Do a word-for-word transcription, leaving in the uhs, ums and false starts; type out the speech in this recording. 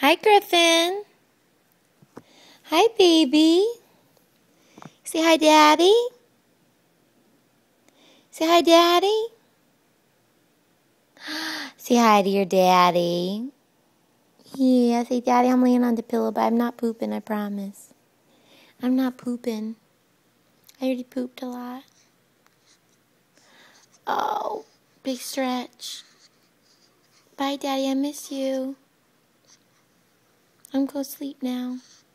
Hi, Griffin. Hi, baby. Say hi, Daddy. Say hi, Daddy. Say hi to your daddy. Yeah, say, Daddy, I'm laying on the pillow, but I'm not pooping, I promise. I'm not pooping. I already pooped a lot. Oh, big stretch. Bye, Daddy, I miss you. I'm going to sleep now.